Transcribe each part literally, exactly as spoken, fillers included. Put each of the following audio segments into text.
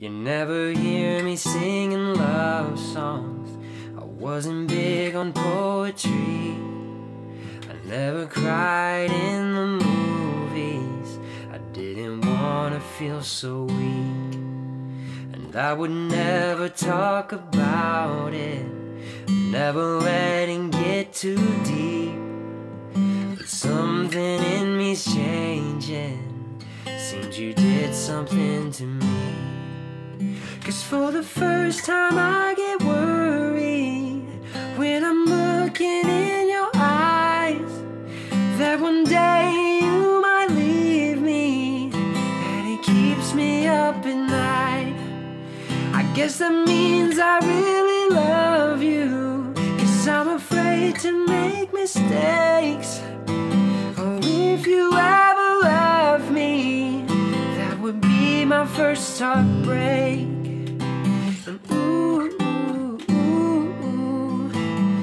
You never hear me singing love songs. I wasn't big on poetry. I never cried in the movies. I didn't want to feel so weak. And I would never talk about it, never letting get too deep. But something in me's changing. Seems you did something to me. 'Cause for the first time I get worried when I'm looking in your eyes, that one day you might leave me, and it keeps me up at night. I guess that means I really love you, 'cause I'm afraid to make mistakes. Oh, if you ever left me, that would be my first heartbreak. And ooh, ooh, ooh, ooh,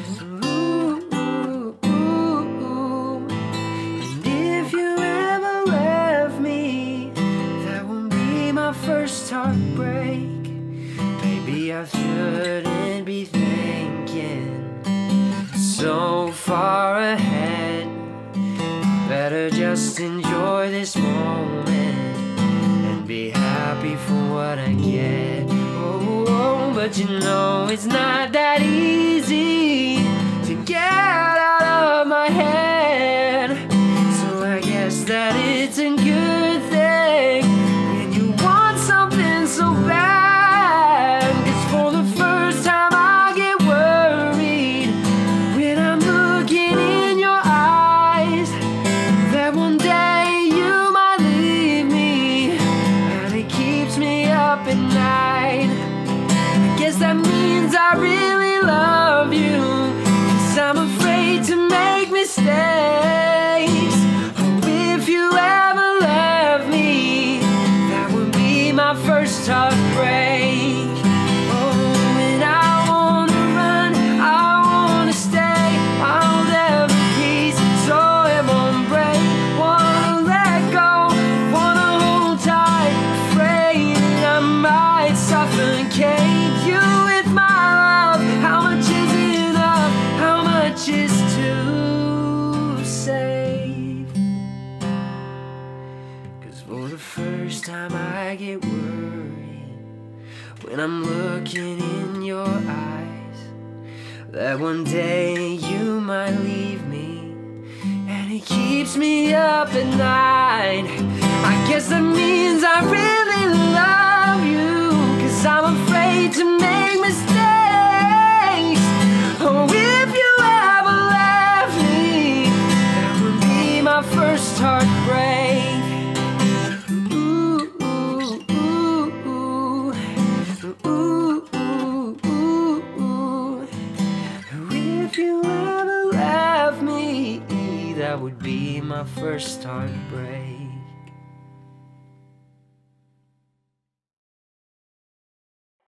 ooh, ooh, ooh. And if you ever left me, that would be my first heartbreak. Maybe I shouldn't be thinking so far ahead. Better just enjoy this moment and be happy for what I get. Oh, oh, but you know it's not that easy to get out of my head. So I guess that it's a good thing when you want something so bad. 'Cause for the first time I get worried when I'm looking in your eyes, that one day you might leave me, and it keeps me up at night. I guess that means I really love you, 'cause I'm afraid to make mistakes. Oh, if you ever left me, that would be my first heartbreak. Oh, and I wanna run, I wanna stay, I hold every piece so it won't break. Wanna let go, wanna hold tight, afraid that I might suffocate you with my love. How much is enough? How much is too safe? 'Cause for the first time I get worried when I'm looking in your eyes, that one day you might leave me, and it keeps me up at night. I guess that means I really love you, 'cause I'm afraid to make mistakes. Oh, if you ever left me, that would be my first heartbreak. Ooh, ooh, ooh, ooh, ooh, ooh, ooh, ooh. If you ever left me, that would be my first heartbreak.